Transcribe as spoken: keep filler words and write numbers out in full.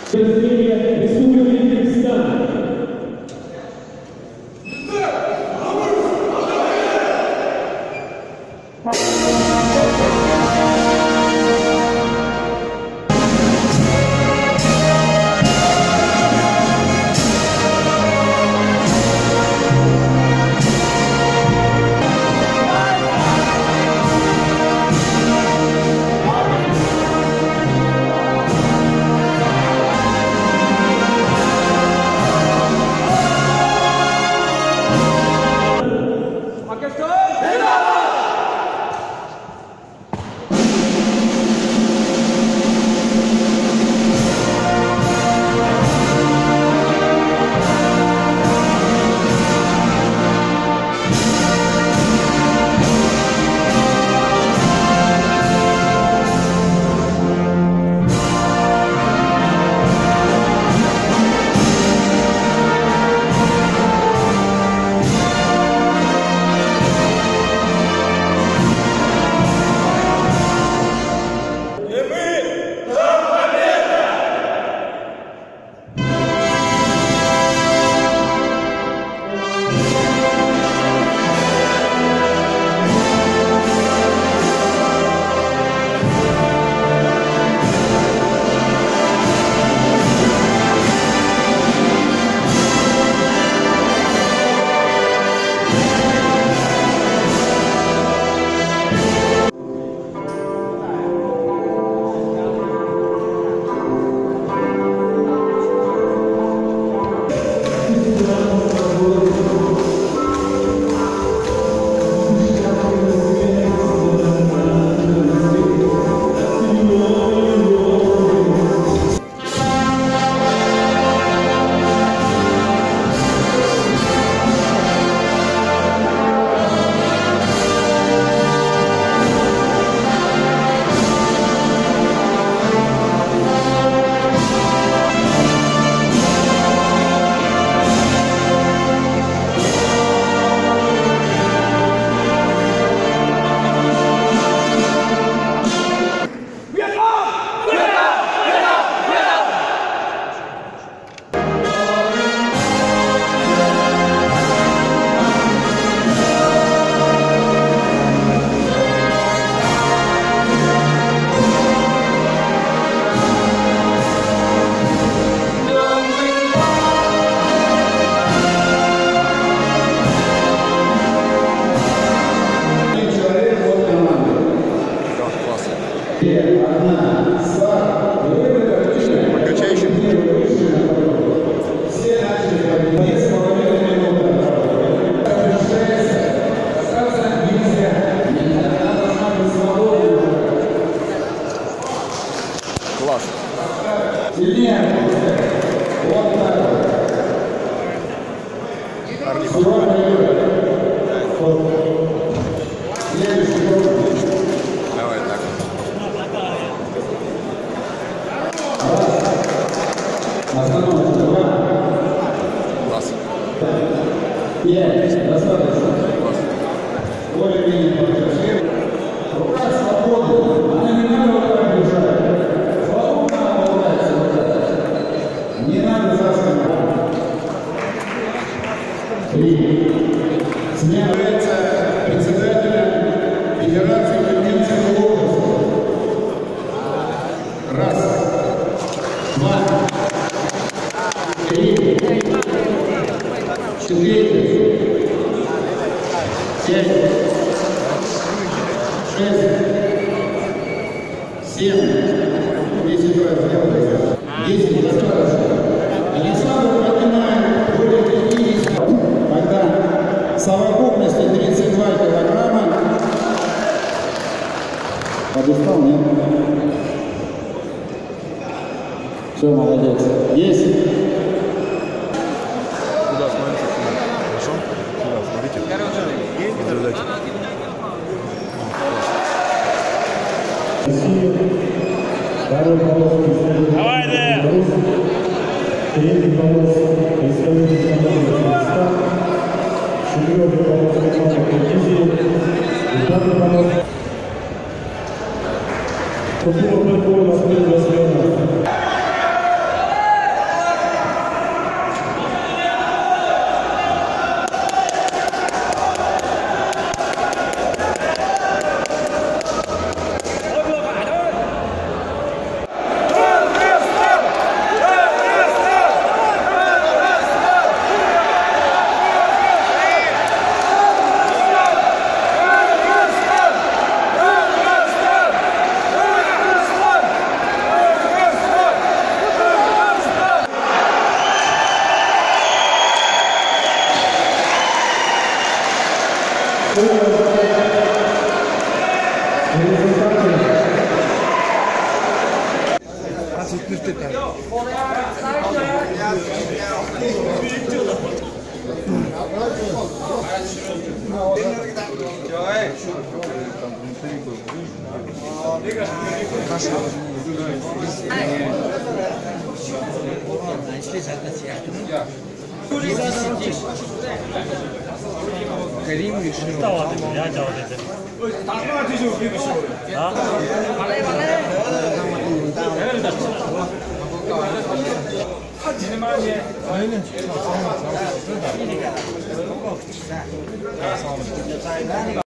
Давай так. Класс. Рука свободна, она не надо вот так бежать. Свободно обладается вот это. Не надо заскакивать. Три. Сменяется председателя Федерации Киргизской области. Раз. Два. Три. Четыре. Пять. Шесть, семь, десять раз сделали, десять достаточно. Александр поднимает более пятидесяти, когда совокупности тридцать два килограмма. Подустал, нет? Все, молодец. Есть. Куда смотрите? Хорошо? Куда смотрите? Наблюдайте. Давай, да! Третий полос представитель команды Казахстан, четвертый полос команды Киргизии, и пятый полос. Купила прикол на свет для света. Карим решил. Я делал это. А? Внимание.